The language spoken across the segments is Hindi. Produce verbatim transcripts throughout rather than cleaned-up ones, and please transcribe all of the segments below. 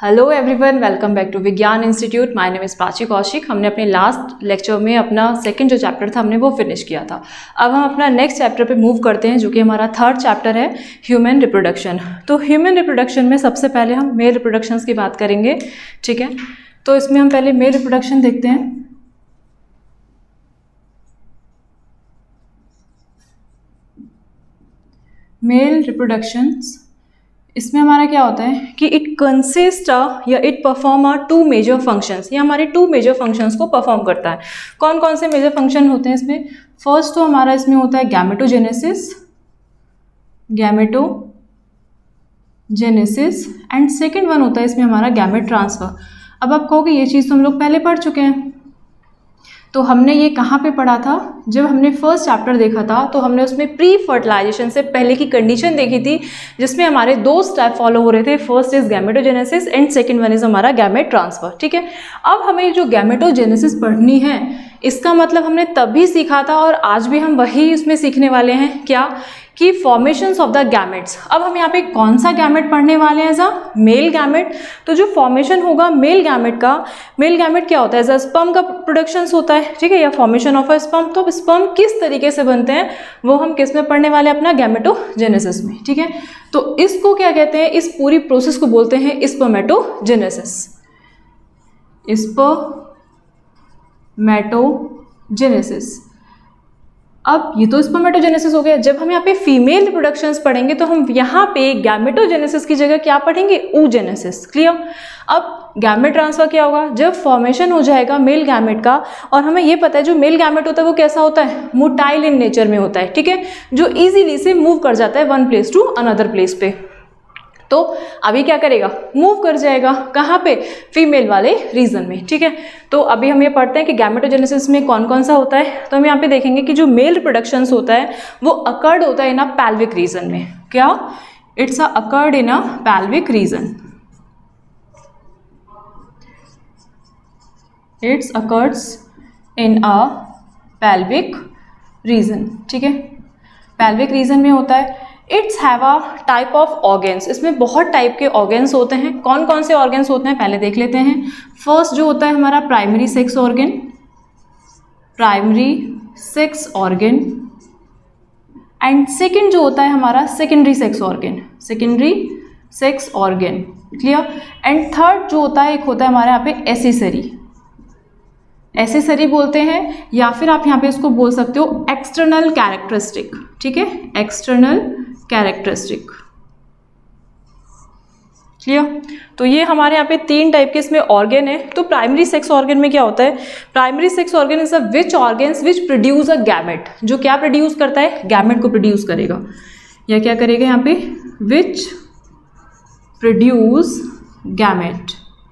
Hello everyone, welcome back to Vigyan institute. My name is Prachi Kaushik. हमने अपने लास्ट लेक्चर में अपना सेकंड जो चैप्टर था हमने वो फिनिश किया था। अब हम अपना नेक्स्ट चैप्टर पे मूव करते हैं, जो कि हमारा थर्ड चैप्टर है, ह्यूमन रिप्रोडक्शन। तो ह्यूमन रिप्रोडक्शन में सबसे पहले हम मेल रिप्रोडक्शंस की बात करेंगे, ठीक है। तो इसमें हम पहले मेल रिप्रोडक्शन देखते हैं। मेल रिप्रोडक्शंस, इसमें हमारा क्या होता है कि इट कंसिस्ट या it perform are two major functions. ये हमारे टू मेजर फंक्शंस को परफॉर्म करता है। कौन कौन से मेजर फंक्शन होते हैं इसमें? फर्स्ट तो हमारा इसमें होता है gametogenesis, gametogenesis and second one होता है इसमें हमारा गैमेट ट्रांसफर। अब आप कहोगे ये चीज़ तो हम लोग पहले पढ़ चुके हैं। तो हमने ये कहाँ पे पढ़ा था? जब हमने फर्स्ट चैप्टर देखा था तो हमने उसमें प्री फर्टिलाइजेशन से पहले की कंडीशन देखी थी, जिसमें हमारे दो स्टेप फॉलो हो रहे थे। First is gametogenesis and second one is हमारा गैमेट ट्रांसफर, ठीक है। अब हमें जो गैमेटोजेनेसिस पढ़नी है, इसका मतलब हमने तब भी सीखा था और आज भी हम वही इसमें सीखने वाले हैं। क्या? कि फॉर्मेशंस ऑफ द गैमेट्स। अब हम यहाँ पे कौन सा गैमेट पढ़ने वाले हैं? As a male gamete. तो जो फॉर्मेशन होगा मेल गैमेट का, मेल गैमेट क्या होता है? एज अ स्पर्म का प्रोडक्शंस होता है, ठीक है, या फॉर्मेशन ऑफ अ स्पर्म। तो स्पर्म किस तरीके से बनते हैं वो हम किस में पढ़ने वाले हैं? अपना गैमेटोजेनेसिस में, ठीक है। तो इसको क्या कहते हैं? इस पूरी प्रोसेस को बोलते हैं स्पर्मेटोजेनेसिस। स्पर्मेटोजेनेसिस। अब ये तो स्पर्मेटोजेनेसिस हो गया। जब हम यहाँ पे फीमेल रिप्रोडक्शंस पढ़ेंगे तो हम यहाँ पे गैमेटोजेनेसिस की जगह क्या पढ़ेंगे? oogenesis। क्लियर? अब गैमेट ट्रांसफर क्या होगा? जब फॉर्मेशन हो जाएगा मेल गैमेट का, और हमें ये पता है जो मेल गैमेट होता है वो कैसा होता है? मोटाइल इन नेचर में होता है, ठीक है, जो इजीली से मूव कर जाता है one place to another place पे। तो अभी क्या करेगा? मूव कर जाएगा। कहाँ पे? फीमेल वाले रीजन में, ठीक है। तो अभी हम ये पढ़ते हैं कि गैमेटोजेनेसिस में कौन कौन सा होता है। तो हम यहाँ पे देखेंगे कि जो मेल रिप्रोडक्शंस होता है वो अकर्ड होता है इन अ पैल्विक रीजन में। क्या? It's a occurred in a pelvic region. It's occurs in a pelvic region, ठीक है, पैल्विक रीजन में होता है। It's have a type of organs. इसमें बहुत टाइप के ऑर्गेन्स होते हैं। कौन कौन से ऑर्गेन्स होते हैं पहले देख लेते हैं। फर्स्ट जो होता है हमारा primary sex organ, primary sex organ, and second जो होता है हमारा secondary sex organ, secondary sex organ, clear. And third जो होता है एक होता है हमारे यहाँ पे एसेसरी, एसेसरी बोलते हैं, या फिर आप यहाँ पे इसको बोल सकते हो एक्सटर्नल कैरेक्टरिस्टिक, ठीक है, एक्सटर्नल कैरेक्टरिस्टिक, क्लियर। तो ये हमारे यहाँ पे तीन टाइप के इसमें ऑर्गन है। तो प्राइमरी सेक्स ऑर्गन में क्या होता है? Primary sex organ is a which organs which produce a gamete. जो क्या प्रोड्यूस करता है? गैमेट को प्रोड्यूस करेगा, या क्या करेगा यहाँ पे? Which produce gamete.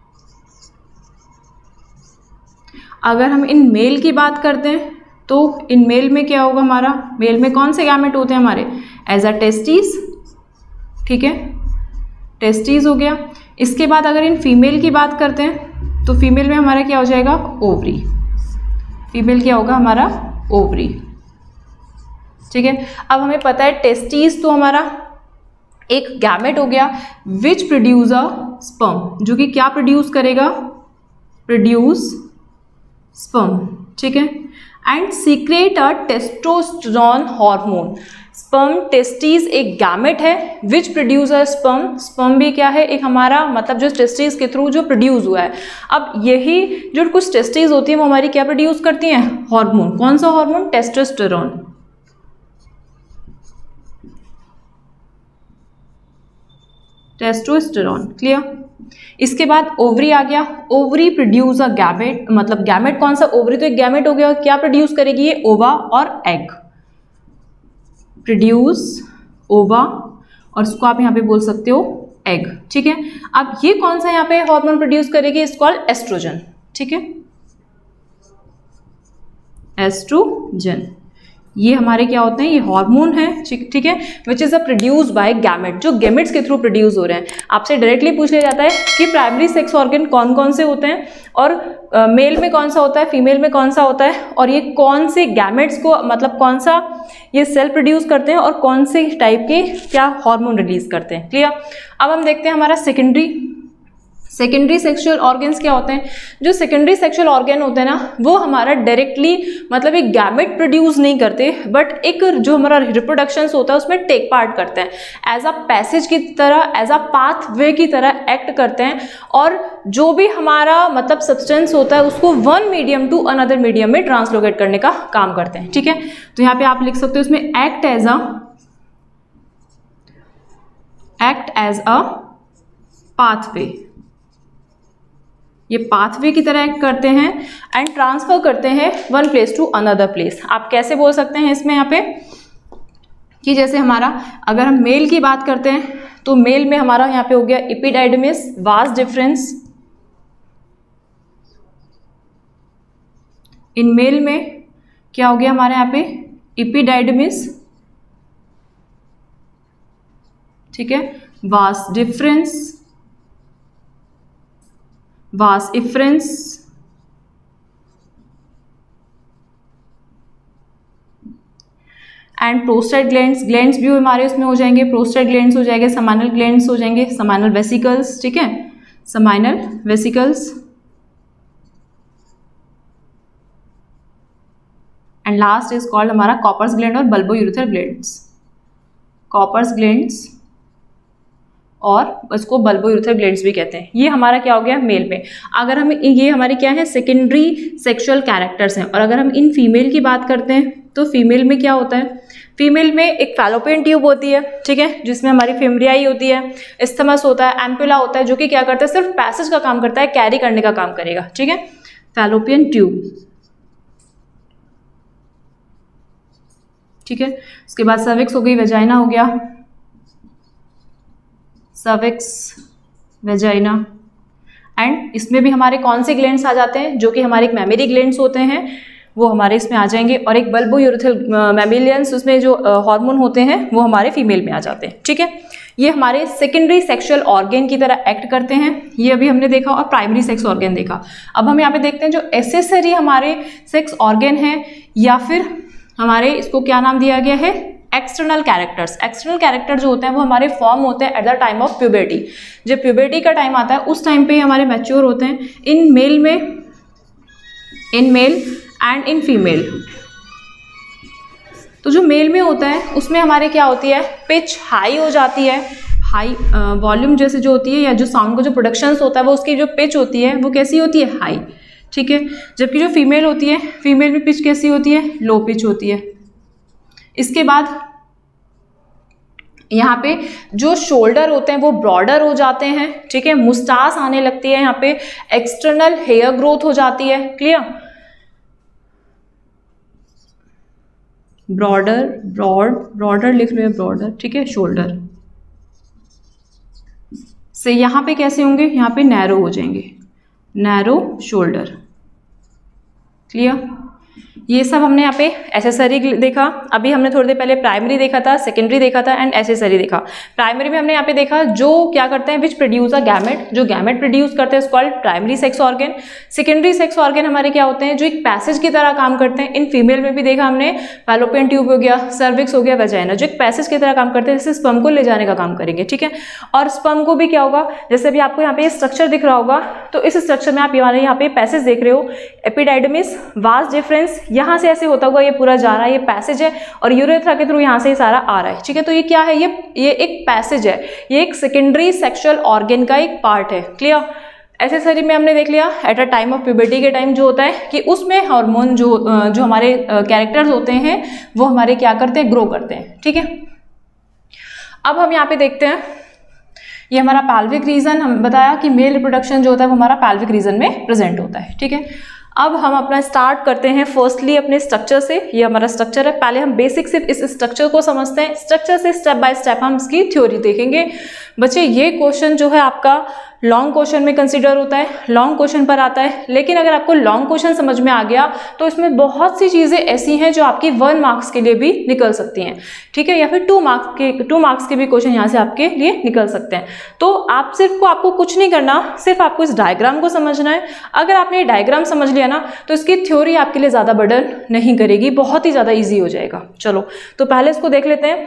अगर हम इन मेल की बात करते हैं तो इन मेल में क्या होगा हमारा? मेल में कौन से गैमेट होते हैं हमारे? एज अ टेस्टिस, ठीक है, टेस्टिस हो गया। इसके बाद अगर इन फीमेल की बात करते हैं तो फीमेल में हमारा क्या हो जाएगा? ओवरी। फीमेल क्या होगा हमारा? ओवरी, ठीक है। अब हमें पता है टेस्टिस तो हमारा एक गैमेट हो गया विच प्रोड्यूस अ स्पर्म, जो कि क्या प्रोड्यूस करेगा? प्रोड्यूस स्पर्म, ठीक है, and secrete a testosterone hormone. Sperm testis एक गैमेट है which produce a sperm. Sperm भी क्या है? एक हमारा मतलब जो टेस्टिस के थ्रू जो प्रोड्यूस हुआ है। अब यही जो कुछ टेस्टिस होती है वो हमारी क्या प्रोड्यूस करती हैं? हार्मोन। कौन सा हार्मोन? Testosterone, testosterone, clear. इसके बाद ओवरी आ गया। ओवरी प्रोड्यूस अ गैमेट, मतलब गैमेट कौन सा? ओवरी तो एक गैमेट हो गया। क्या प्रोड्यूस करेगी ये? ओवा और एग, प्रोड्यूस ओवा, और इसको आप यहाँ पे बोल सकते हो एग, ठीक है। अब ये कौन सा यहाँ पे हार्मोन प्रोड्यूस करेगी? इट्स कॉल्ड एस्ट्रोजन, ठीक है, एस्ट्रोजन। ये हमारे क्या होते हैं? ये हार्मोन है, ठीक है, which is a produce by gamete, जो गैमेट्स के थ्रू प्रोड्यूस हो रहे हैं। आपसे डायरेक्टली पूछ लिया जाता है कि प्राइमरी सेक्स ऑर्गन कौन कौन से होते हैं, और मेल uh, में कौन सा होता है, फीमेल में कौन सा होता है, और ये कौन से गैमेट्स को मतलब कौन सा ये सेल प्रोड्यूस करते हैं, और कौन से टाइप के क्या हार्मोन रिलीज करते हैं, क्लियर। अब हम देखते हैं हमारा सेकेंडरी सेकेंडरी सेक्सुअल ऑर्गन्स क्या होते हैं? जो सेकेंडरी सेक्सुअल ऑर्गन होते हैं ना, वो हमारा डायरेक्टली मतलब एक गैमेट प्रोड्यूस नहीं करते, बट एक जो हमारा रिप्रोडक्शन होता है उसमें टेक पार्ट करते हैं, एज अ पैसेज की तरह, एज अ पाथ वे की तरह एक्ट करते हैं, और जो भी हमारा मतलब सब्सटेंस होता है उसको one medium to another medium में ट्रांसलोकेट करने का काम करते हैं। ठीक है, तो यहाँ पे आप लिख सकते हो उसमें act as a act as a pathway, ये पाथवे की तरह एक्ट करते हैं एंड ट्रांसफर करते हैं one place to another place. आप कैसे बोल सकते हैं इसमें यहाँ पे कि जैसे हमारा अगर हम मेल की बात करते हैं तो मेल में हमारा यहाँ पे हो गया एपिडाइडमिस, वास डिफरेंस। इन मेल में क्या हो गया हमारे यहाँ पे एपिडाइडमिस, ठीक है, vas deferens, vas efferens, and prostate glands, glands भी हमारे उसमें हो जाएंगे, प्रोस्टेट ग्लैंड्स हो जाएंगे, समाइनल ग्लैंड्स हो जाएंगे, समाइनल वेसिकल्स, ठीक है, seminal vesicles, and last is called हमारा कॉपर्स ग्लैंड और bulbo urethral glands, Cowper's glands और उसको बल्बो यूरेथ्रल ग्लैंड्स भी कहते हैं। ये हमारा क्या हो गया मेल में। अगर हम ये हमारे क्या है सेकेंडरी सेक्सुअल कैरेक्टर्स हैं, और अगर हम इन फीमेल की बात करते हैं तो फीमेल में क्या होता है, फीमेल में एक फैलोपियन ट्यूब होती है, ठीक है, जिसमें हमारी फेमरियाई होती है, इस्थमस होता है, एम्पुला होता है, जो कि क्या करता है सिर्फ पैसेज का काम करता है, कैरी करने का काम करेगा, ठीक है, फैलोपियन ट्यूब, ठीक है। उसके बाद सर्विक्स हो गई, वेजाइना हो गया, सर्विक्स, वेजाइना, एंड इसमें भी हमारे कौन से ग्लैंड्स आ जाते हैं, जो कि हमारे एक मैमेरी ग्लैंड्स होते हैं, वो हमारे इसमें आ जाएंगे, और एक बल्बो यूरेथ्रल मैमिलियंस, उसमें जो हार्मोन होते हैं वो हमारे फीमेल में आ जाते हैं, ठीक है। ये हमारे सेकेंडरी सेक्सुअल ऑर्गन की तरह एक्ट करते हैं, ये अभी हमने देखा, और प्राइमरी सेक्स ऑर्गन देखा। अब हम यहाँ पे देखते हैं जो एसेसरी हमारे सेक्स ऑर्गन है, या फिर हमारे इसको क्या नाम दिया गया है, एक्सटर्नल कैरेक्टर्स। एक्सटर्नल कैरेक्टर जो होते हैं वो हमारे फॉर्म होते हैं at the time of puberty. जब प्यूबर्टी का टाइम आता है उस टाइम पे हमारे मैच्योर होते हैं, इन मेल में, in male and in female. तो जो मेल में होता है उसमें हमारे क्या होती है, पिच हाई हो जाती है, हाई वॉल्यूम जैसे जो होती है, या जो साउंड का जो प्रोडक्शन होता है वो उसकी जो पिच होती है वो कैसी होती है, हाई, ठीक है। जबकि जो फीमेल होती है, फीमेल में पिच कैसी होती है, लो पिच होती है। इसके बाद यहाँ पे जो शोल्डर होते हैं वो ब्रॉडर हो जाते हैं, ठीक है, मुस्टास आने लगती है, यहाँ पे एक्सटर्नल हेयर ग्रोथ हो जाती है, क्लियर, ब्रॉडर, ब्रॉड, ब्रॉडर लिख लो, ब्रॉडर, ठीक है, शोल्डर से यहाँ पे कैसे होंगे, यहाँ पे नैरो हो जाएंगे, नैरो शोल्डर, क्लियर। ये सब हमने यहाँ पे एसेसरी देखा, अभी हमने थोड़ी देर पहले प्राइमरी देखा था, सेकेंडरी देखा था, एंड एसेसरी देखा। प्राइमरी में हमने यहाँ पे देखा जो क्या करते हैं, विच प्रोड्यूस अ गैमेट, जो गैमेट प्रोड्यूस करते हैं called primary sex organ. Secondary sex organ हमारे क्या होते हैं, जो एक पैसेज की तरह काम करते हैं। इन फीमेल में भी देखा हमने, फैलोपियन ट्यूब हो गया, सर्विक्स हो गया, वेजाइना, जो एक पैसेज की तरह काम करते हैं, जैसे स्पर्म को ले जाने का काम करेंगे, ठीक है। और स्पर्म को भी क्या होगा, जैसे भी आपको यहाँ पे स्ट्रक्चर दिख रहा होगा, तो इस स्ट्रक्चर में आप यहाँ पे पैसेज देख रहे हो, एपिडाइडमिस, वास डिफरेंस, यहाँ से ऐसे होता हुआ ये पूरा जा रहा है, ये पैसेज है, और यूरेथ्रा के थ्रू यहाँ से सारा आ रहा है, ठीक है। तो ये क्या है, ये ये एक पैसेज है, ये एक सेकेंडरी सेक्सुअल ऑर्गन का एक पार्ट है, क्लियर। एसेसरी में हमने देख लिया at a time of puberty के टाइम जो होता है कि उसमें हार्मोन जो जो हमारे कैरेक्टर्स होते हैं वो हमारे क्या करते हैं, ग्रो करते हैं, ठीक है। अब हम यहाँ पे देखते हैं, ये हमारा पैल्विक रीजन, हम बताया कि मेल रिप्रोडक्शन जो होता है वो हमारा पैल्विक रीजन में प्रेजेंट होता है, ठीक है। अब हम अपना स्टार्ट करते हैं फर्स्टली अपने स्ट्रक्चर से। ये हमारा स्ट्रक्चर है, पहले हम बेसिक सिर्फ इस स्ट्रक्चर को समझते हैं, स्ट्रक्चर से स्टेप बाय स्टेप हम इसकी थ्योरी देखेंगे। बच्चे ये क्वेश्चन जो है आपका लॉन्ग क्वेश्चन में कंसीडर होता है, लॉन्ग क्वेश्चन पर आता है, लेकिन अगर आपको लॉन्ग क्वेश्चन समझ में आ गया तो इसमें बहुत सी चीज़ें ऐसी हैं जो आपकी वन मार्क्स के लिए भी निकल सकती हैं, ठीक है, या फिर टू मार्क्स के टू मार्क्स के भी क्वेश्चन यहाँ से आपके लिए निकल सकते हैं। तो आप सिर्फ को आपको कुछ नहीं करना, सिर्फ आपको इस डायग्राम को समझना है। अगर आपने ये डायग्राम समझ लिया ना तो इसकी थ्योरी आपके लिए ज़्यादा बर्डन नहीं करेगी, बहुत ही ज़्यादा ईजी हो जाएगा। चलो तो पहले इसको देख लेते हैं।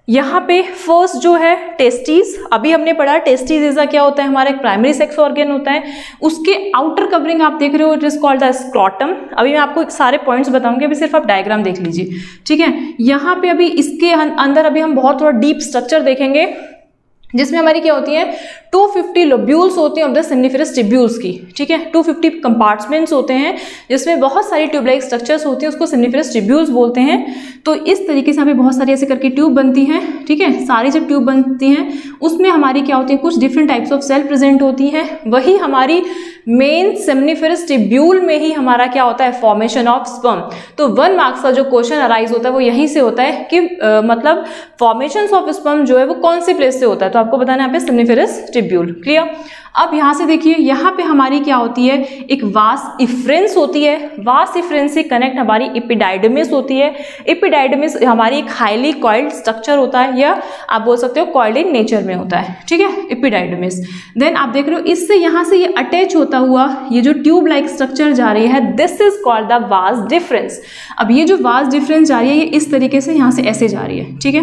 यहाँ पे फर्स्ट जो है टेस्टिस, अभी हमने पढ़ा टेस्टिस ऐसा क्या होता है, हमारा एक प्राइमरी सेक्स ऑर्गन होता है, उसके आउटर कवरिंग आप देख रहे हो, it is called the scrotum. अभी मैं आपको सारे पॉइंट्स बताऊंगी, अभी सिर्फ आप डायग्राम देख लीजिए, ठीक है। यहाँ पे अभी इसके अंदर अभी हम बहुत थोड़ा डीप स्ट्रक्चर देखेंगे, जिसमें हमारी क्या होती है टू फिफ्टी लोब्यूल्स होती हैं ऑफ द सेमनिफेरस ट्यूब्यूल्स की, ठीक है। टू फिफ्टी कंपार्टमेंट्स होते हैं जिसमें बहुत सारी ट्यूब लाइक स्ट्रक्चर्स होती हैं, उसको सेमनिफेरस ट्यूब्यूल्स बोलते हैं। तो इस तरीके से हमें बहुत सारी ऐसे करके ट्यूब बनती हैं, ठीक है। सारी जब ट्यूब बनती हैं उसमें हमारी क्या होती है, कुछ different types of cell present होती हैं। वही हमारी मेन सेमनिफेरस ट्यूब्यूल में ही हमारा क्या होता है, फॉर्मेशन ऑफ स्पर्म। तो वन मार्क्स का जो क्वेश्चन अराइज होता है वो यहीं से होता है कि आ, मतलब फॉर्मेशन ऑफ स्पर्म जो है वो कौन से प्लेस से होता है, तो आपको बताना है यहाँ पे सेमनिफेरस ट्यूब्यूल। क्लियर। अब यहाँ से देखिए, यहाँ पे हमारी क्या होती है, एक वास इफ्रेंस होती है, वास इफ्रेंस से कनेक्ट हमारी एपिडाइडमिस होती है। एपिडाइडमिस हमारी एक हाईली कॉइल्ड स्ट्रक्चर होता है, या आप बोल सकते हो कॉइल्ड इन नेचर में होता है, ठीक है, एपिडाइडमिस। देन आप देख रहे हो इससे यहाँ से ये अटैच होता हुआ ये जो ट्यूब लाइक स्ट्रक्चर जा रही है, this is called the vas deferens. अब ये जो वास डिफरेंस जा रही है ये इस तरीके से यहाँ से ऐसे जा रही है, ठीक है,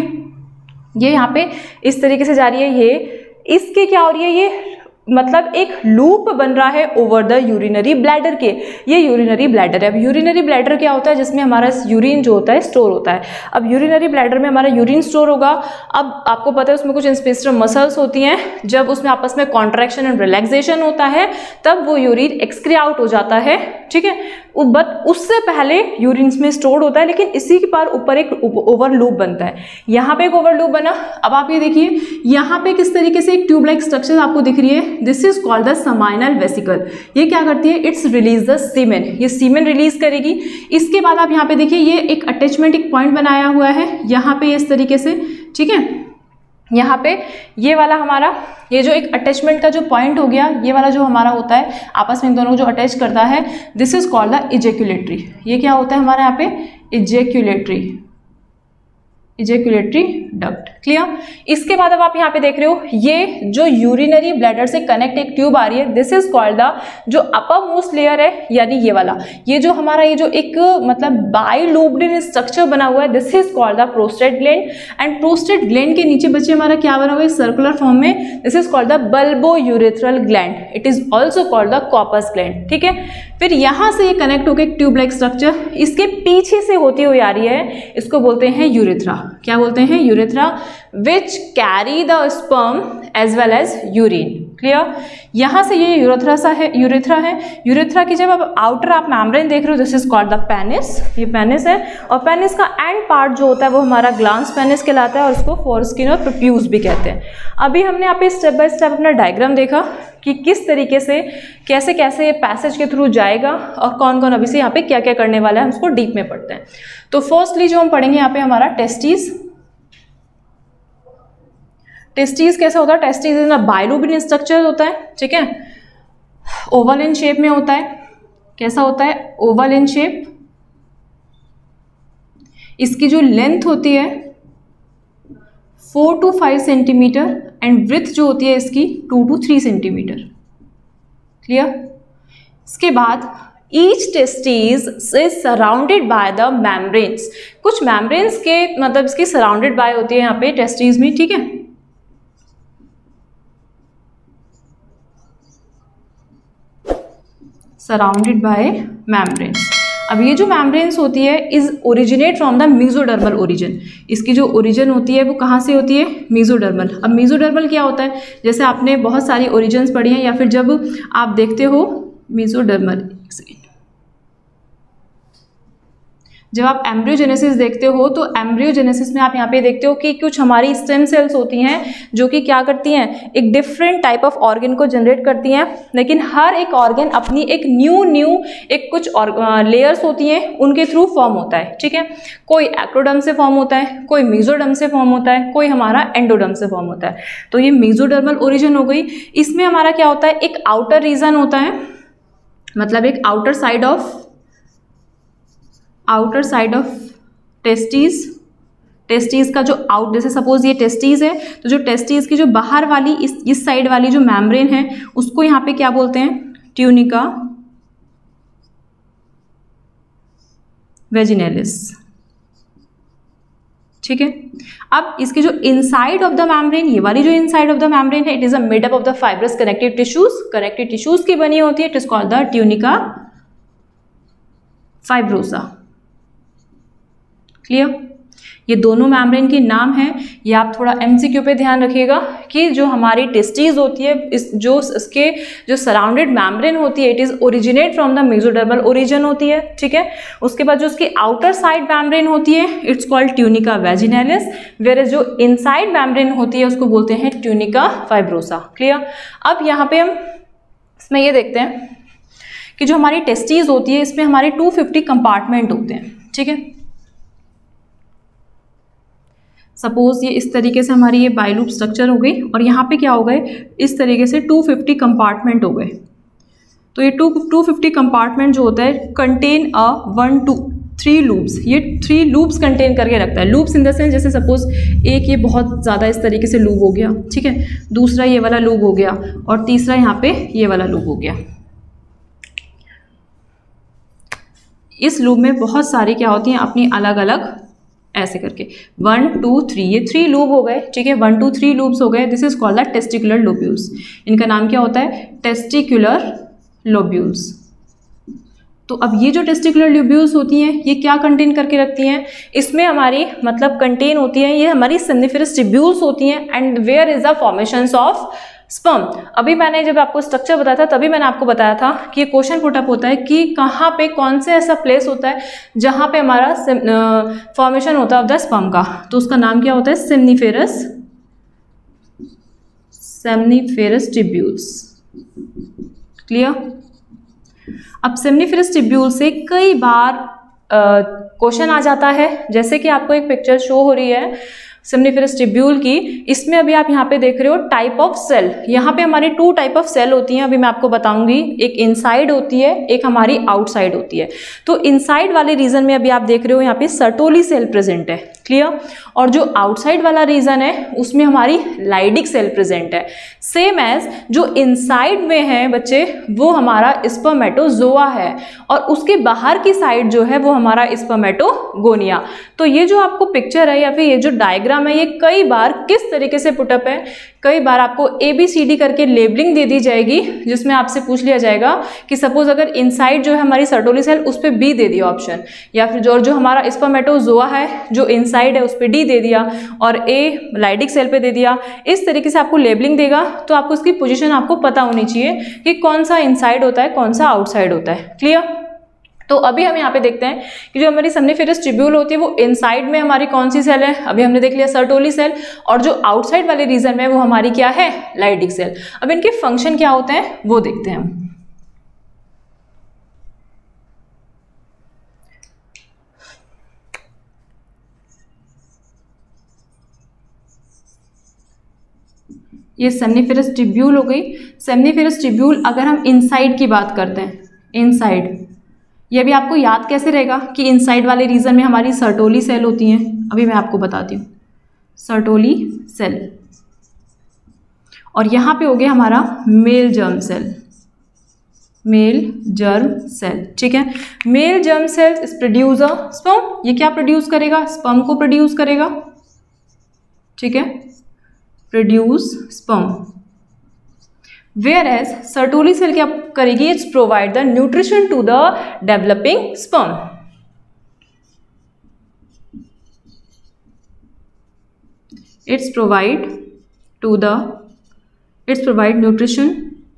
ये यहाँ पे इस तरीके से जा रही है, ये इसके क्या हो रही है, ये मतलब एक लूप बन रहा है ओवर द यूरिनरी ब्लैडर के, ये यूरिनरी ब्लैडर है। अब यूरिनरी ब्लैडर क्या होता है, जिसमें हमारा यूरिन जो होता है स्टोर होता है। अब यूरिनरी ब्लैडर में हमारा यूरिन स्टोर होगा। अब आपको पता है उसमें कुछ इंस्पेस्टर मसल्स होती हैं, जब उसमें आपस में कॉन्ट्रैक्शन एंड रिलैक्सेशन होता है तब वो यूरिन एक्सक्री आउट हो जाता है, ठीक है। बट उससे पहले यूरिन में स्टोर्ड होता है, लेकिन इसी के पार ऊपर एक ओवर लूप बनता है। यहाँ पे एक ओवर लूप बना। अब आप ये देखिए, यहाँ पे किस तरीके से एक ट्यूब लाइक स्ट्रक्चर आपको दिख रही है, this is called the seminal vesicle. ये क्या करती है, इट्स रिलीज द सीमेन, ये सीमेन रिलीज करेगी। इसके बाद आप यहाँ पे देखिए, ये एक अटैचमेंट एक पॉइंट बनाया हुआ है यहाँ पे इस तरीके से, ठीक है। यहाँ पे ये वाला हमारा ये जो एक अटैचमेंट का जो पॉइंट हो गया, ये वाला जो हमारा होता है आपस में इन दोनों को जो अटैच करता है, this is called the ejaculatory. ये क्या होता है हमारे यहाँ पे, इजेक्यूलेटरी, इजेक्यूलेटरी डक्ट। क्लियर। इसके बाद अब आप यहाँ पे देख रहे हो, ये जो यूरिनरी ब्लैडर से कनेक्ट एक ट्यूब आ रही है, दिस इज कॉल्ड द जो अपर मोस्ट लेयर है, यानी ये वाला, ये जो हमारा ये जो एक मतलब बाइलूब्ड स्ट्रक्चर बना हुआ है, this is called the prostate gland. And prostate gland के नीचे बच्चे हमारा क्या बना हुआ है, सर्कुलर फॉर्म में, this is called the bulbo urethral gland, it is also called the corpus gland, ठीक है। फिर यहाँ से ये कनेक्ट होकर एक ट्यूब लाइक स्ट्रक्चर इसके पीछे से होती हुई आ रही है, इसको बोलते हैं यूरेथ्रा। क्या बोलते हैं, urethra, which carry the sperm as well as urine. Clear. यहाँ से ये यूरेथ्रा सा है, यूरेथ्रा है। यूरेथ्रा की जब अब आउटर आप मेम्ब्रेन देख रहे हो, this is called the penis, ये पेनिस है। और पेनिस का एंड पार्ट जो होता है वो हमारा ग्लांस पेनिस कहलाता है, और उसको फोरस्किन और प्रोट्यूस भी कहते हैं। अभी हमने यहाँ पे स्टेप बाय स्टेप अपना डायग्राम देखा कि किस तरीके से कैसे कैसे ये पैसेज के थ्रू जाएगा और कौन कौन अभी से यहाँ पे क्या क्या करने वाला है, हम उसको डीप में पढ़ते हैं। तो फर्स्टली जो हम पढ़ेंगे यहाँ पे हमारा टेस्टिस। टेस्टिस कैसा होता है, testis is a bilobed structure होता है, ठीक है, ओवल इन शेप में होता है। कैसा होता है, ओवल इन शेप। इसकी जो लेंथ होती है four two five centimetre and breadth जो होती है इसकी two two three centimetre. Clear. इसके बाद each testis is surrounded by the membranes, कुछ मेम्ब्रेन्स के मतलब इसकी सराउंडेड बाय होती है यहाँ पे टेस्टिस में, ठीक है। Surrounded by membranes. अब ये जो मेम्ब्रेन्स होती है is originate from the mesodermal origin, इसकी जो ओरिजिन होती है वो कहाँ से होती है, मेसोडर्मल। अब मेसोडर्मल क्या होता है, जैसे आपने बहुत सारी ओरिजिन्स पढ़ी हैं, या फिर जब आप देखते हो मेसोडर्मल, जब आप एम्ब्रियोजेनेसिस देखते हो तो एम्ब्रियोजेनेसिस में आप यहाँ पे देखते हो कि कुछ हमारी स्टेम सेल्स होती हैं जो कि क्या करती हैं, एक डिफरेंट टाइप ऑफ ऑर्गन को जनरेट करती हैं। लेकिन हर एक ऑर्गन अपनी एक न्यू न्यू एक कुछ लेयर्स होती हैं उनके थ्रू फॉर्म होता है, ठीक है। कोई एक्टोडर्म से फॉर्म होता है, कोई मेसोडर्म से फॉर्म होता है, कोई हमारा एंडोडर्म से फॉर्म होता है। तो ये मेसोडर्मल ओरिजिन हो गई। इसमें हमारा क्या होता है, एक आउटर रीजन होता है, मतलब एक outer side of outer side of testis. Testis का जो आउट, जैसे सपोज ये टेस्टिस है तो जो टेस्टिस की जो बाहर वाली इस इस साइड वाली जो मेम्ब्रेन है उसको यहाँ पे क्या बोलते हैं, ट्यूनिका वेजिनेलिस, ठीक है। अब इसके जो इनसाइड ऑफ द मेम्ब्रेन, ये वाली जो इनसाइड ऑफ द मेम्ब्रेन है, it is a made up of the fibrous connective tissues, connective tissues की बनी होती है। It is called the tunica fibrosa. Clear? ये दोनों मेम्ब्रेन के नाम हैं। ये आप थोड़ा एमसीक्यू पे ध्यान रखिएगा कि जो हमारी टेस्टीज होती है, इस जो इसके जो सराउंडेड मेम्ब्रेन होती है, it is originate from the mesodermal origin होती है। ठीक है। उसके बाद जो उसकी आउटर साइड मेम्ब्रेन होती है, it's called tunica vaginalis, where जो इनसाइड मेम्ब्रेन होती है उसको बोलते हैं ट्यूनिका फाइब्रोसा। क्लियर? अब यहाँ पे हम इसमें ये देखते हैं कि जो हमारी टेस्टीज होती है इसमें हमारे टू फिफ्टी कंपार्टमेंट होते हैं। ठीक है। सपोज ये इस तरीके से हमारी ये बाइलूप स्ट्रक्चर हो गई और यहाँ पे क्या हो गए, इस तरीके से टू फिफ्टी कंपार्टमेंट हो गए। तो ये टू टू फिफ्टी कंपार्टमेंट जो होता है contain a one two three loops, ये थ्री लूप्स कंटेन करके रखता है। लूप्स इन द सेंस, जैसे सपोज एक ये बहुत ज़्यादा इस तरीके से लूप हो गया, ठीक है, दूसरा ये वाला लूप हो गया और तीसरा यहाँ पे ये वाला लूप हो गया। इस लूप में बहुत सारी क्या होती हैं अपनी अलग अलग, ऐसे करके वन टू थ्री, ये थ्री लूप हो गए। ठीक है, वन टू थ्री लूप्स हो गए। This is called the testicular lobules. इनका नाम क्या होता है? Testicular lobules. तो अब ये जो टेस्टिकुलर लोब्यूल्स होती हैं ये क्या कंटेन करके रखती हैं? इसमें हमारी मतलब कंटेन होती है, ये हमारी सेमिनिफरस ट्यूब्यूल्स होती हैं। And where is the formations of sperm. अभी मैंने जब आपको स्ट्रक्चर बताया था तभी मैंने आपको बताया था कि ये क्वेश्चन पुटअप होता है कि कहाँ पे कौन से ऐसा प्लेस होता है जहाँ पे हमारा फॉर्मेशन होता है ऑफ द स्पर्म का, तो उसका नाम क्या होता है? Seminiferous seminiferous tubules. क्लियर? अब सेमिनिफेरस ट्यूब्यूल से कई बार क्वेश्चन आ जाता है, जैसे कि आपको एक पिक्चर शो हो रही है सेमिनिफेरस ट्यूब्यूल की। इसमें अभी आप यहाँ पे देख रहे हो टाइप ऑफ सेल। यहाँ पे हमारी टू टाइप ऑफ सेल होती हैं, अभी मैं आपको बताऊंगी। एक इनसाइड होती है, एक हमारी आउटसाइड होती है। तो इनसाइड वाले रीजन में अभी आप देख रहे हो यहाँ पे सर्टोली सेल प्रेजेंट है। क्लियर? और जो आउटसाइड वाला रीजन है उसमें हमारी लाइडिक सेल प्रेजेंट है। सेम एज जो इनसाइड में है बच्चे वो हमारा स्पर्मेटोजोआ है और उसके बाहर की साइड जो है वो हमारा स्पर्मेटोगोनिया। तो ये जो आपको पिक्चर है या फिर ये जो डायग्राम है ये कई बार किस तरीके से पुटअप है, कई बार आपको ए बी सी डी करके लेबलिंग दे दी जाएगी जिसमें आपसे पूछ लिया जाएगा कि सपोज अगर इनसाइड जो है हमारी सर्टोली सेल उस पर बी दे दिया ऑप्शन, या फिर जो जो हमारा स्पर्मेटोजोआ है जो इनसाइड है उस पर डी दे दिया और ए लाइडिक सेल पे दे दिया। इस तरीके से आपको लेबलिंग देगा तो आपको उसकी पोजीशन आपको पता होनी चाहिए कि कौन सा इनसाइड होता है कौन सा आउटसाइड होता है। क्लियर? तो अभी हम यहाँ पे देखते हैं कि जो हमारी सेमिनिफेरस ट्यूब्यूल होती है वो इनसाइड में हमारी कौन सी सेल है? अभी हमने देख लिया सर्टोली सेल, और जो आउटसाइड वाले रीजन में वो हमारी क्या है? Leydig cell. अब इनके फंक्शन क्या होते हैं वो देखते हैं हम। ये सेमिनिफेरस ट्यूब्यूल हो गई। सेमिनिफेरस ट्यूब्यूल अगर हम इनसाइड की बात करते हैं, इनसाइड, ये भी आपको याद कैसे रहेगा कि इनसाइड वाले रीजन में हमारी सर्टोली सेल होती हैं? अभी मैं आपको बताती हूँ। सर्टोली सेल, और यहाँ पे हो गया हमारा male germ cell, male germ cell. ठीक है, male germ cell is produce a sperm. ये क्या प्रोड्यूस करेगा? स्पर्म को प्रोड्यूस करेगा। ठीक है, produce sperm. Whereas Sertoli cell क्या करेगी? It's provide the nutrition to the developing sperm. It's provide to the it's provide nutrition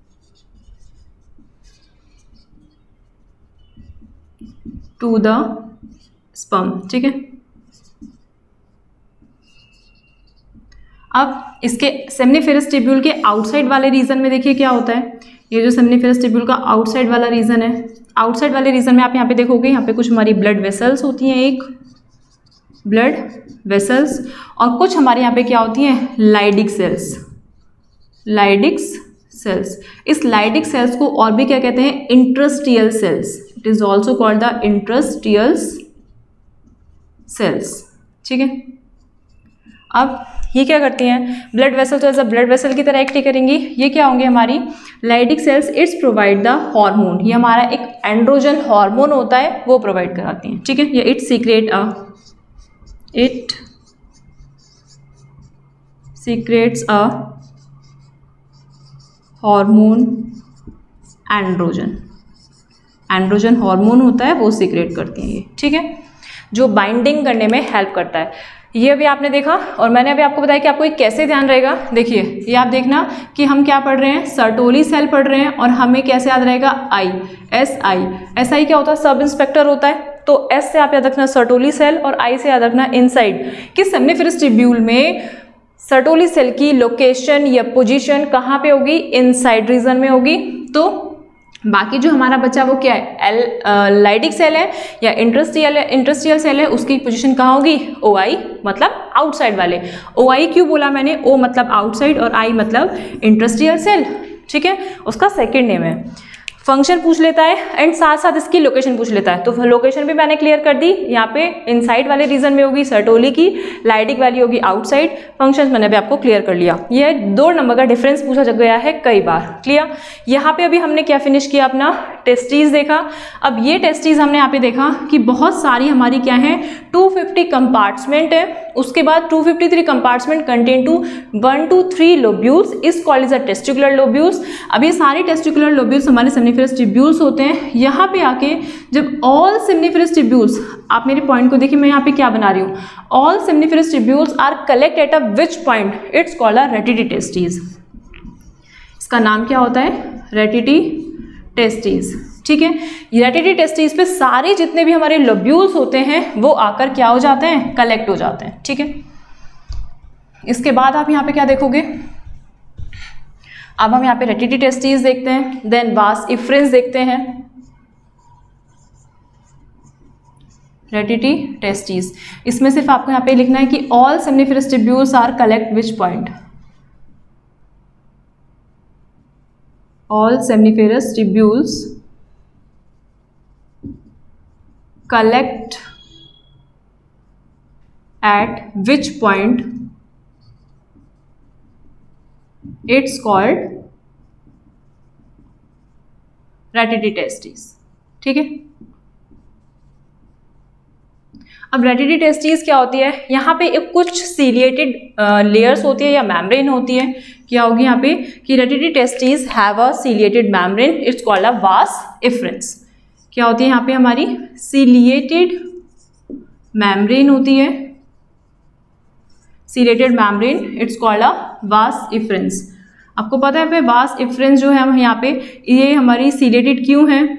to the sperm. ठीक है, अब इसके सेमिनिफेरस ट्यूब्यूल के आउटसाइड वाले रीजन में देखिए क्या होता है। ये जो सेमिनिफेरस ट्यूब्यूल का आउटसाइड वाला रीजन है, आउटसाइड वाले रीजन में आप यहाँ पे देखोगे यहाँ पे कुछ हमारी ब्लड वेसल्स होती हैं, एक ब्लड वेसल्स, और कुछ हमारे यहाँ पे क्या होती हैं? Leydig cells, Leydig cells. इस लाइडिक सेल्स को और भी क्या कहते हैं? Interstitial cells. It is also called the interstitial cells. ठीक है, अब ये क्या करती हैं? ब्लड वेसल तो एज अ ब्लड वेसल की तरह एक्ट करेंगी। ये क्या होंगे? हमारी Leydig cells it's provide the hormone. ये हमारा एक एंड्रोजन हार्मोन होता है वो प्रोवाइड कराती हैं। ठीक है, ये it secrete a it secretes a hormone androgen, androgen hormone होता है वो सीक्रेट करती हैं ये, ठीक है, जो बाइंडिंग करने में हेल्प करता है। ये अभी आपने देखा और मैंने अभी आपको बताया कि आपको ये कैसे ध्यान रहेगा। देखिए ये आप देखना कि हम क्या पढ़ रहे हैं, सर्टोली सेल पढ़ रहे हैं और हमें कैसे याद रहेगा, आई, एस आई। एस आई क्या होता है, सब इंस्पेक्टर होता है, तो एस से आप याद रखना सर्टोली सेल और आई से याद रखना इनसाइड। कि सेमनिफेरस ट्यूब्यूल में सर्टोली सेल की लोकेशन या पोजीशन कहाँ पे होगी, इनसाइड रीजन में होगी। तो बाकी जो हमारा बच्चा वो क्या है, एल लाइडिक सेल है या इंटरस्टियल इंटरस्टियल सेल है, उसकी पोजीशन कहाँ होगी, ओ आई, मतलब आउटसाइड वाले। ओ आई क्यों बोला मैंने, ओ मतलब आउटसाइड और आई मतलब इंटरस्टियल सेल, ठीक है, उसका सेकेंड नेम है। फंक्शन पूछ लेता है एंड साथ साथ इसकी लोकेशन पूछ लेता है, तो लोकेशन भी मैंने क्लियर कर दी, यहाँ पे इनसाइड वाले रीजन में होगी सर्टोली की, लाइडिक वाली होगी आउटसाइड। फंक्शंस मैंने भी आपको क्लियर कर लिया। ये दो नंबर का डिफरेंस पूछा गया है कई बार, क्लियर। यहाँ पे अभी हमने क्या फिनिश किया, अपना टेस्टीज देखा। अब ये टेस्टीज हमने यहाँ पे देखा कि बहुत सारी हमारी क्या है, टू फिफ्टी कंपार्टमेंट है। उसके बाद two fifty three compartment contain two one two three lobules is called as a testicular lobules. अब ये सारे टेस्टिकुलर लोब्यूल्स हमारे सेमनिफेरस ट्यूब्यूल्स होते हैं। यहाँ पे आके जब ऑल सेमनिफेरस ट्यूब्यूल्स, आप मेरे पॉइंट को देखिए, मैं यहाँ पे क्या बना रही हूँ, all seminiferous tubules are collect at a which point, it's called a rete testis. इसका नाम क्या होता है, रेटिटी टेस्टीज, ठीक है। रेटिटी टेस्टीज पे सारे जितने भी हमारे लोब्यूल्स होते हैं वो आकर क्या हो जाते हैं, कलेक्ट हो जाते हैं, ठीक है। इसके बाद आप यहाँ पे क्या देखोगे, अब हम यहाँ पे रेटिटी टेस्टीज देखते हैं, देन वास इफ्रेंस देखते हैं। रेटिटी टेस्टीज, इसमें सिर्फ आपको यहाँ पे लिखना है कि all seminiferous tubules are collect which point, all seminiferous tubules collect at which point it's called rete testis, ठीक है। अब रेटिटी टेस्टीज क्या होती है, यहाँ पे एक कुछ सीलिएटेड लेयर्स होती है या मैम्ब्रेन होती है। क्या होगी यहाँ पे कि rete testis have a ciliated membrane, it's called a vas efferens. क्या होती है यहाँ पे हमारी सीलिएटेड मैम्ब्रेन होती है, ciliated membrane, it's called a vas efferens. आपको पता है पे वास इफ्रेंस जो है हम यहाँ पे, ये हमारी सीलिएटेड क्यों है,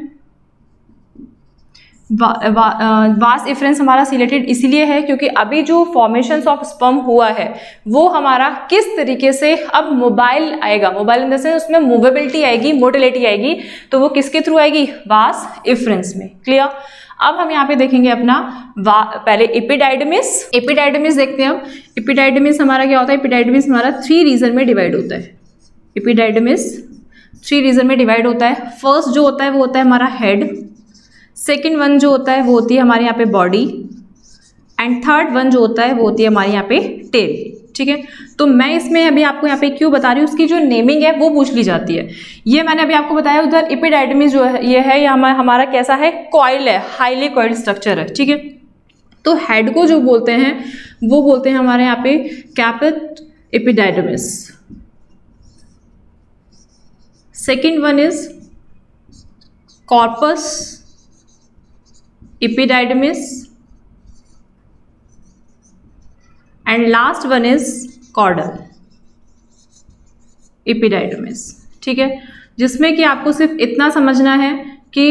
वा, वा, वास इफ्रेंस हमारा सीलेटेड इसीलिए है क्योंकि अभी जो फॉर्मेशन ऑफ स्पर्म हुआ है वो हमारा किस तरीके से अब मोबाइल आएगा, मोबाइल इन द सेंस उसमें मूवेबिलिटी आएगी, मोटिलिटी आएगी, तो वो किसके थ्रू आएगी, वास इफ्रेंस में, क्लियर। अब हम यहाँ पे देखेंगे अपना पहले एपिडाइडमिस, एपिडाइडमिस देखते हैं हम। एपिडाइडमिस हमारा क्या होता है, एपिडाइडमिस हमारा थ्री रीजन में डिवाइड होता है। एपिडाइडमिस थ्री रीजन में डिवाइड होता है। फर्स्ट जो होता है वो होता है हमारा हेड, सेकेंड वन जो होता है वो होती है हमारे यहाँ पे बॉडी, एंड थर्ड वन जो होता है वो होती है हमारे यहाँ पे टेल, ठीक है। तो मैं इसमें अभी आपको यहाँ पे क्यों बता रही हूँ, उसकी जो नेमिंग है वो पूछ ली जाती है। ये मैंने अभी आपको बताया, उधर एपिडाइडमिस जो है ये है, ये हमारा हमारा कैसा है, कॉइल है, हाईली कॉइल्ड स्ट्रक्चर है, ठीक है। तो हेड को जो बोलते हैं वो बोलते हैं हमारे यहाँ पे caput epididymis. Second one is corpus epididymis and last one is caudal epididymis, ठीक है। जिसमें कि आपको सिर्फ इतना समझना है कि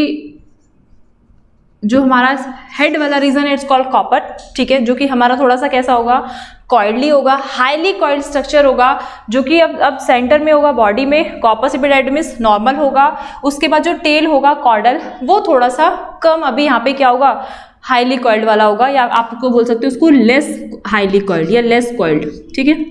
जो हमारा हेड वाला रीजन है इट्स कॉल्ड कॉपर, ठीक है, जो कि हमारा थोड़ा सा कैसा होगा, कॉइडली होगा, हाईली कॉइल्ड स्ट्रक्चर होगा, जो कि अब अब सेंटर में होगा बॉडी में, कॉर्पस एपिडाइडमिस नॉर्मल होगा। उसके बाद जो टेल होगा कॉर्डल, वो थोड़ा सा कम, अभी यहाँ पे क्या होगा, हाईली कॉइल्ड वाला होगा, या आपको बोल सकते हो उसको लेस हाईली कॉइल्ड या लेस कॉइल्ड, ठीक है।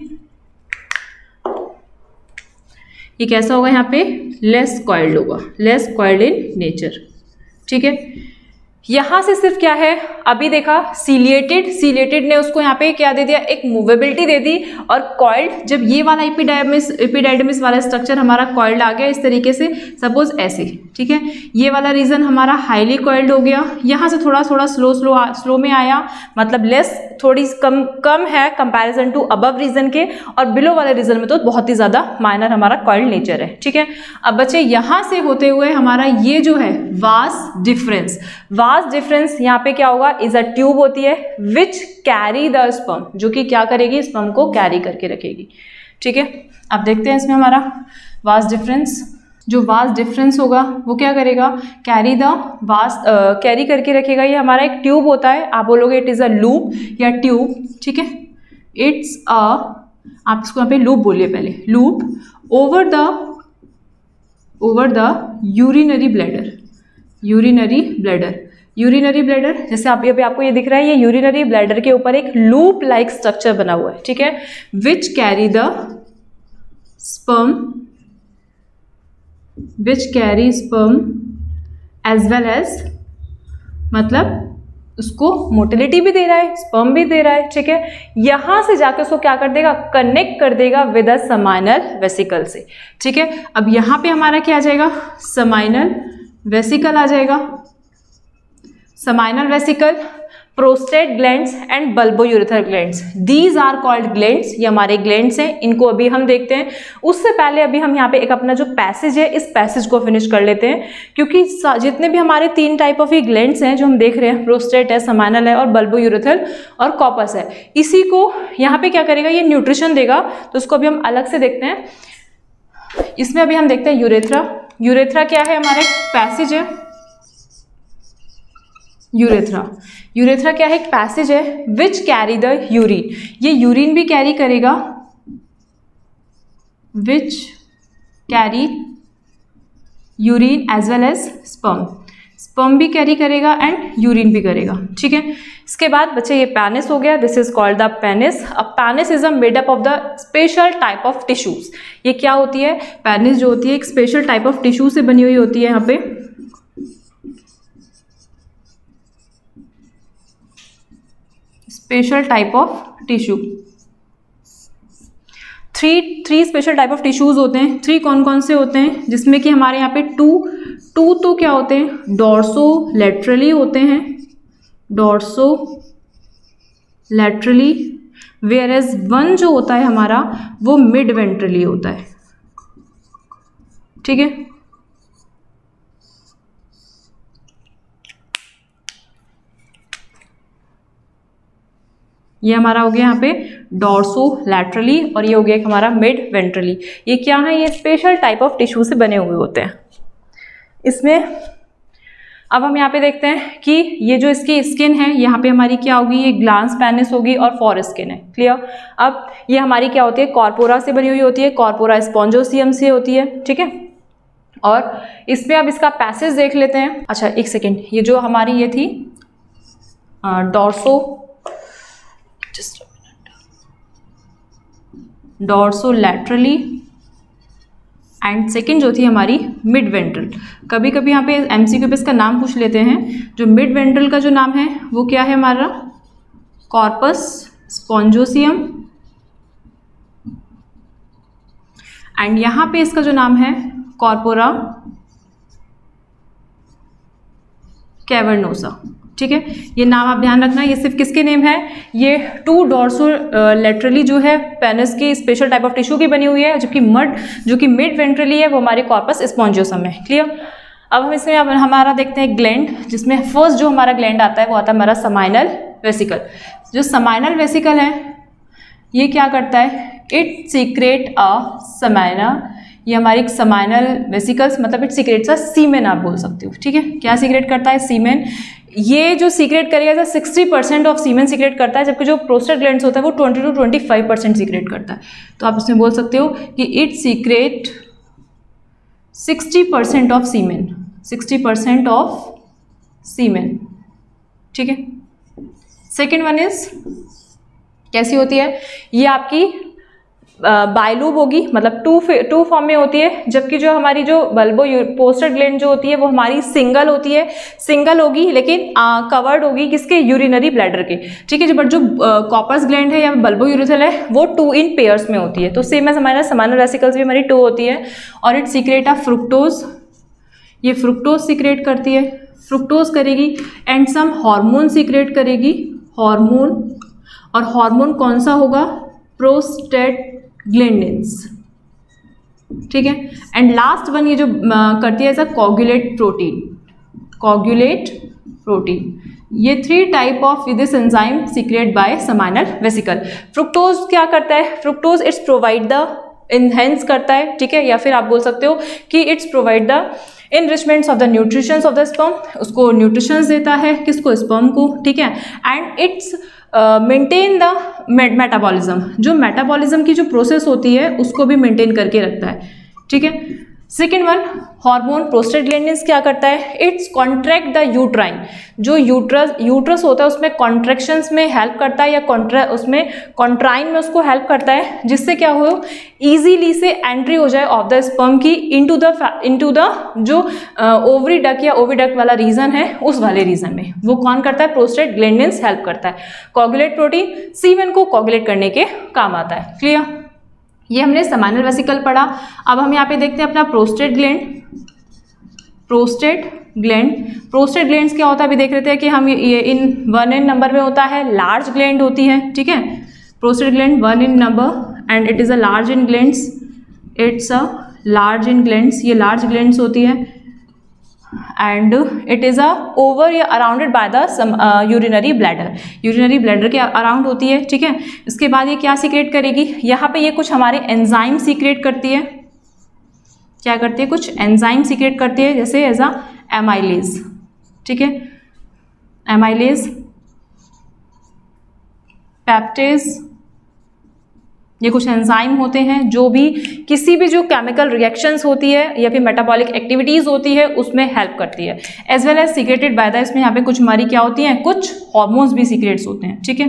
ये कैसा होगा यहाँ पे, लेस कॉइल्ड होगा, लेस कॉइल्ड इन नेचर, ठीक है। यहाँ से सिर्फ क्या है, अभी देखा सीलिएटेड, सीलिएटेड ने उसको यहाँ पे क्या दे दिया, एक मूवेबिलिटी दे दी, और कॉइल्ड, जब ये वाला एपिडाइडमिस एपिडाइडमिस वाला स्ट्रक्चर हमारा कॉइल्ड आ गया इस तरीके से, सपोज ऐसे, ठीक है, ये वाला रीजन हमारा हाईली कॉइल्ड हो गया, यहाँ से थोड़ा थोड़ा स्लो स्लो स्लो में आया, मतलब लेस थोड़ी कम कम है कंपैरिजन टू अबव रीजन के, और बिलो वाले रीजन में तो बहुत ही ज़्यादा माइनर हमारा कॉइल्ड नेचर है, ठीक है। अब बच्चे यहाँ से होते हुए हमारा ये जो है वास डिफरेंस, वास डिफरेंस यहाँ पे क्या होगा, इज अ ट्यूब होती है विच कैरी द स्पर्म, जो कि क्या करेगी, स्पर्म को कैरी करके रखेगी, ठीक है। अब देखते हैं इसमें हमारा वास डिफरेंस, जो वास डिफरेंस होगा वो क्या करेगा, कैरी द वास कैरी करके रखेगा। ये हमारा एक ट्यूब होता है, आप बोलोगे इट इज अ लूप या ट्यूब, ठीक है, इट्स अ, आप इसको यहाँ पे लूप बोलिए पहले, loop over the over the urinary bladder, urinary bladder, urinary bladder, जैसे आप अभी आपको ये दिख रहा है, ये यूरिनरी ब्लैडर के ऊपर एक लूप लाइक स्ट्रक्चर बना हुआ है, ठीक है, which carry the sperm, which carry sperm as well as, मतलब उसको मोटिलिटी भी दे रहा है, स्पर्म भी दे रहा है, ठीक है। यहां से जाकर उसको क्या कर देगा, कनेक्ट कर देगा विद अ समाइनल वेसिकल से, ठीक है। अब यहां पे हमारा क्या आ जाएगा, समाइनल वेसिकल आ जाएगा, seminal vesicle, prostate glands and bulbourethral glands, these are called glands, ये हमारे ग्लैंड्स हैं, इनको अभी हम देखते हैं। उससे पहले अभी हम यहाँ पे एक अपना जो पैसेज है, इस पैसेज को फिनिश कर लेते हैं, क्योंकि जितने भी हमारे तीन टाइप ऑफ ग्लैंड्स हैं जो हम देख रहे हैं, प्रोस्टेट है, समाइनल है और बल्बोयूरेथ्रल और कॉपस है, इसी को यहाँ पे क्या करेगा, ये न्यूट्रिशन देगा, तो उसको अभी हम अलग से देखते हैं। इसमें अभी हम देखते हैं यूरेथ्रा, यूरेथ्रा क्या है, हमारा एक पैसेज है, यूरेथ्रा, यूरेथ्रा क्या है, एक पैसेज है विच कैरी द यूरिन, ये यूरिन भी कैरी करेगा, which carry urine as well as sperm, sperm भी कैरी करेगा एंड यूरिन भी करेगा, ठीक है। इसके बाद बच्चे ये पेनिस हो गया, this is called the penis. अब penis is a made up of the special type of tissues, ये क्या होती है, पेनिस जो होती है एक स्पेशल टाइप ऑफ टिश्यू से बनी हुई होती है, यहाँ पे special type of tissue, three three special type of tissues होते हैं, थ्री कौन कौन से होते हैं, जिसमें कि हमारे यहाँ पे टू टू तो क्या होते हैं, डॉर्सो लैटरली होते हैं, dorsolaterally, whereas one जो होता है हमारा वो मिड वेंट्रली होता है, ठीक है। ये हमारा हो गया यहाँ पे डॉर्सो लैटरली, और ये हो गया हमारा मिड वेंट्रली। ये क्या है, ये स्पेशल टाइप ऑफ टिश्यू से बने हुए होते हैं। इसमें अब हम यहाँ पे देखते हैं कि ये जो इसकी स्किन है, यहाँ पे हमारी क्या होगी, ये ग्लांस पेनिस होगी और फॉर स्किन है, क्लियर। अब ये हमारी क्या होती है, कॉर्पोरा से बनी हुई होती है, कॉर्पोरा स्पॉन्जोसियम से होती है, ठीक है। और इसमें अब इसका पैसेज देख लेते हैं। अच्छा एक सेकेंड, ये जो हमारी ये थी dorso dorsolaterally and second जो थी हमारी मिड वेंट्रल। कभी कभी यहाँ पे एमसीक्यू पे इसका नाम पूछ लेते हैं। जो मिड वेंट्रल का जो नाम है वो क्या है हमारा, कॉर्पस स्पॉन्जोसियम, एंड यहाँ पे इसका जो नाम है कॉर्पोरा कैवर्नोसा, ठीक है। ये नाम आप ध्यान रखना, ये सिर्फ किसके नेम है, ये टू डॉर्सो लेटरली जो है पेनिस की स्पेशल टाइप ऑफ टिश्यू की बनी हुई है, जबकि मड जो कि मिड वेंट्रली है वो हमारे कॉर्पस स्पॉन्जियोसम है, क्लियर। अब हम इसमें अब हमारा देखते हैं ग्लैंड, जिसमें फर्स्ट जो हमारा ग्लैंड आता है वो आता है हमारा समाइनल वेसिकल। जो समाइनल वेसिकल है ये क्या करता है, इट सीक्रेट अ समाइना, ये हमारी समाइनल वेसिकल्स मतलब इट सीक्रेट्स अ सीमेन, आप बोल सकते हो, ठीक है। क्या सीक्रेट करता है, सीमेन। ये जो सीक्रेट करेगा sixty percent of semen secrete करता है, जबकि जो प्रोस्टेट ग्लैंड्स होता है वो twenty two twenty five percent secrete करता है। तो आप इसमें बोल सकते हो कि it secrete sixty percent of semen, sixty percent of semen, ठीक है। सेकेंड वन इज कैसी होती है, ये आपकी बाइलूब होगी, मतलब टू टू फॉर्म में होती है, जबकि जो हमारी जो बल्बो पोस्टर ग्लैंड जो होती है वो हमारी सिंगल होती है, सिंगल होगी लेकिन कवर्ड होगी किसके, यूरिनरी ब्लैडर के, ठीक है। बट जो कॉपर्स ग्लैंड है या बल्बो यूरेथ्रल है वो टू इन पेयर्स में होती है। तो सेम एज हमारा समानल वेसिकल्स भी हमारी टू होती है और इट सीक्रेट ऑफ फ्रुक्टोज, ये फ्रुक्टोज सीक्रेट करती है, फ्रुक्टोज करेगी एंड सम हार्मोन सीक्रेट करेगी, हार्मोन, और हार्मोन कौन सा होगा, प्रोस्टैग्लैंडिन्स, ठीक है। एंड लास्ट वन ये जो uh, करती है as a coagulate protein, coagulate protein. ये three type of this enzyme secrete by seminal vesicle. Fructose क्या करता है, fructose it's provide the enhance करता है, ठीक है, या फिर आप बोल सकते हो कि it's provide the enrichments of the nutritions of the sperm, उसको न्यूट्रिशंस देता है किसको, स्पर्म को, ठीक है। And it's maintain the metabolism, जो मेटाबॉलिज्म की जो प्रोसेस होती है उसको भी मेंटेन करके रखता है, ठीक है। सेकेंड वन, हार्मोन प्रोस्टैग्लैंडिन्स क्या करता है, इट्स कॉन्ट्रैक्ट द यूट्राइन, जो यूट्रस यूट्रस होता है उसमें कॉन्ट्रैक्शंस में हेल्प करता है या कॉन्ट्रा उसमें कॉन्ट्राइन में उसको हेल्प करता है, जिससे क्या हो इजीली से एंट्री हो जाए ऑफ द स्पर्म की इनटू द इनटू द जो ओवरी डक्ट या ओविडक्ट वाला रीजन है उस वाले रीजन में, वो कौन करता है, प्रोस्टैग्लैंडिन्स हेल्प करता है। कोगुलेट प्रोटीन सीमेन को कोगुलेट करने के काम आता है। क्लियर, ये हमने समाइनल वेसिकल पढ़ा। अब हम यहाँ पे देखते हैं अपना prostate gland, prostate gland, prostate glands क्या होता है अभी देख रहे थे कि हम ये इन वन इन नंबर में होता है, लार्ज ग्लैंड होती है, ठीक है। Prostate gland one in number and it is a large in glands, it's a large in glands, ये लार्ज ग्लैंड्स होती है and it is a over या arounded by the urinary bladder, urinary bladder के अराउंड होती है, ठीक है। इसके बाद ये क्या सीक्रेट करेगी, यहाँ पे ये कुछ हमारे एंजाइम सीक्रेट करती है, क्या करती है, कुछ एंजाइम सीक्रेट करती है, जैसे एज अ एमाइलेज, ठीक है, एमाइलेज, पेप्टेज, ये कुछ एंजाइम होते हैं जो भी किसी भी जो केमिकल रिएक्शंस होती है या फिर मेटाबॉलिक एक्टिविटीज होती है उसमें हेल्प करती है, as well as secreted by the, इसमें यहाँ पे कुछ हमारी क्या होती हैं, कुछ हार्मोन्स भी सीक्रेट्स होते हैं, ठीक है।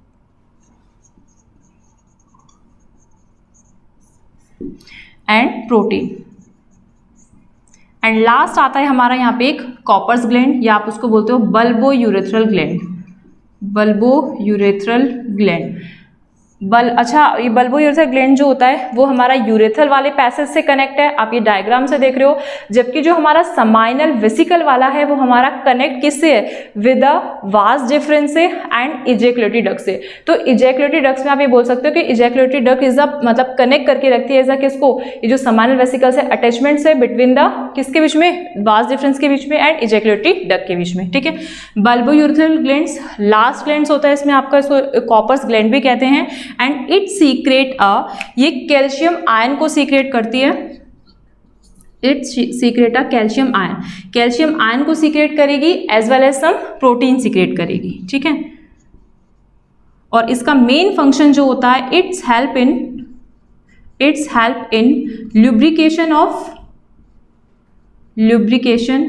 एंड प्रोटीन, एंड लास्ट आता है हमारा यहाँ पे एक कॉपर्स ग्लैंड, या आप उसको बोलते हो bulbo urethral gland, bulbo urethral gland. बल अच्छा ये बल्बो यूरेथ्रल ग्लैंड जो होता है वो हमारा यूरेथ्रल वाले पैसेज से कनेक्ट है, आप ये डायग्राम से देख रहे हो, जबकि जो हमारा समाइनल वेसिकल वाला है वो हमारा कनेक्ट किससे है, विद अ वास डिफरेंस से एंड इजैकुलेटरी डक्ट से। तो इजैकुलेटरी डक्ट में आप ये बोल सकते हो कि इजैकुलेटरी डक्ट इज अ मतलब कनेक्ट करके रखती है ऐसा किसको, ये जो समाइनल वेसिकल से अटैचमेंट्स है बिटवीन द किसके बीच में, वास डिफरेंस के बीच में एंड इजैकुलेटरी डक्ट के बीच में, ठीक है। Bulbo urethral glands last glands होता है, इसमें आपका इसको कॉपर्स ग्लैंड भी कहते हैं एंड इट सीक्रेट अ, ये कैल्शियम आयन को सीक्रेट करती है, it secrete a calcium ion, calcium ion को सीक्रेट करेगी as well as some protein secrete करेगी, ठीक है। और इसका मेन फंक्शन जो होता है, it's help in it's help in lubrication of lubrication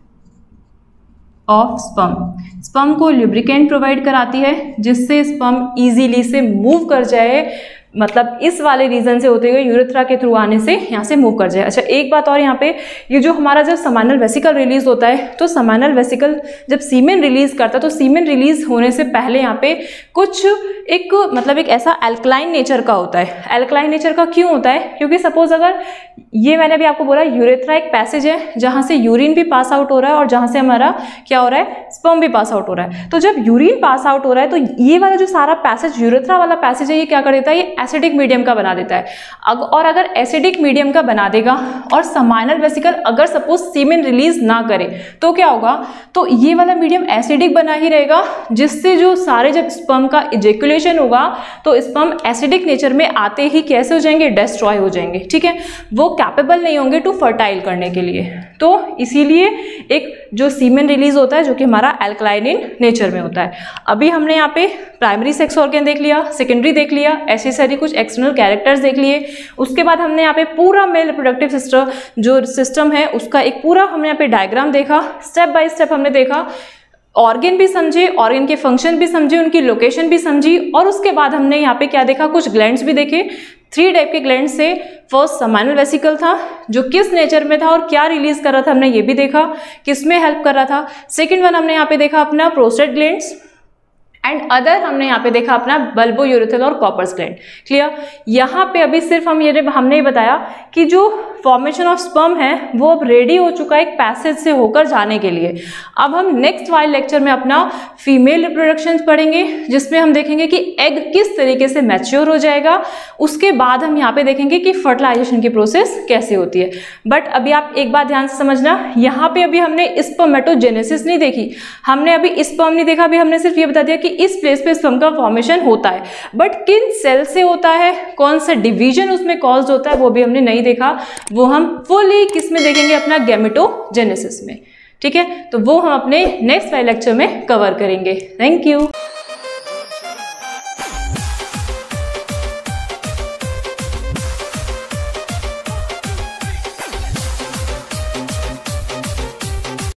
of sperm, sperm को ल्यूब्रिकेंट प्रोवाइड कराती है जिससे स्पर्म इजीली से मूव कर जाए, मतलब इस वाले रीजन से होते हुए यूरेथ्रा के थ्रू आने से यहाँ से मूव कर जाए। अच्छा एक बात और यहाँ पे, ये जो हमारा जब समाइनल वेसिकल रिलीज होता है तो समाइनल वेसिकल जब सीमेन रिलीज करता है तो सीमेन रिलीज होने से पहले यहाँ पे कुछ एक मतलब एक ऐसा एल्कलाइन नेचर का होता है। एल्कलाइन नेचर का क्यों होता है, क्योंकि सपोज अगर ये मैंने अभी आपको बोला यूरेथ्रा एक पैसेज है जहाँ से यूरिन भी पास आउट हो रहा है और जहाँ से हमारा क्या हो रहा है, स्पर्म भी पास आउट हो रहा है। तो जब यूरिन पास आउट हो रहा है तो ये वाला जो सारा पैसेज यूरेथ्रा वाला पैसेज है ये क्या कर देता है, ये एसिडिक मीडियम का बना देता है। अग, और अगर एसिडिक मीडियम का बना देगा और समाइनल वेसिकल अगर सपोज सीमेन रिलीज ना करे तो क्या होगा, तो ये वाला मीडियम एसिडिक बना ही रहेगा, जिससे जो सारे जब स्पर्म का इजैकुलेशन होगा तो स्पर्म एसिडिक नेचर में आते ही कैसे हो जाएंगे, डिस्ट्रॉय हो जाएंगे, ठीक है। वो कैपेबल नहीं होंगे टू फर्टाइल करने के लिए। तो इसीलिए एक जो सीमेन रिलीज होता है जो कि हमारा एल्कलाइन इन नेचर में होता है। अभी हमने यहाँ पे प्राइमरी सेक्स ऑर्गन देख लिया, सेकेंडरी देख लिया, ऐसे सारी कुछ एक्सटर्नल कैरेक्टर्स देख लिए। उसके बाद हमने यहाँ पे पूरा मेल रिप्रोडक्टिव सिस्टम जो सिस्टम है उसका एक पूरा हमने यहाँ पे डायग्राम देखा, स्टेप बाय स्टेप हमने देखा, ऑर्गन भी समझे, ऑर्गन के फंक्शन भी समझे, उनकी लोकेशन भी समझी, और उसके बाद हमने यहाँ पे क्या देखा, कुछ ग्लैंड्स भी देखे, थ्री टाइप के ग्लैंड्स से फर्स्ट समाइनल वेसिकल था जो किस नेचर में था और क्या रिलीज कर रहा था हमने ये भी देखा, किस में हेल्प कर रहा था। सेकंड वन हमने यहाँ पे देखा अपना प्रोस्टेट ग्लैंड्स एंड अदर हमने यहाँ पे देखा अपना बल्बो यूरेथ्रल और कॉपर्स ग्लैंड। क्लियर। यहाँ पे अभी सिर्फ हम ये हमने बताया कि जो फॉर्मेशन ऑफ स्पर्म है वो अब रेडी हो चुका है एक पैसेज से होकर जाने के लिए। अब हम नेक्स्ट वाले लेक्चर में अपना फीमेल रिप्रोडक्शन पढ़ेंगे जिसमें हम देखेंगे कि एग किस तरीके से मैच्योर हो जाएगा, उसके बाद हम यहाँ पे देखेंगे कि फर्टिलाइजेशन की प्रोसेस कैसे होती है। बट अभी आप एक बात ध्यान से समझना, यहाँ पे अभी हमने स्पर्मेटोजेनेसिस नहीं देखी, हमने अभी स्पर्म नहीं देखा, अभी हमने सिर्फ ये बता दिया कि इस प्लेस पे स्पर्म का फॉर्मेशन होता है, बट किन सेल से होता है, कौन सा डिवीजन उसमें कॉज्ड होता है वो भी हमने नहीं देखा। वो हम फुली किस में देखेंगे, अपना गैमेटोजेनेसिस में। ठीक है, तो वो हम अपने नेक्स्ट वाले लेक्चर में कवर करेंगे। Thank you.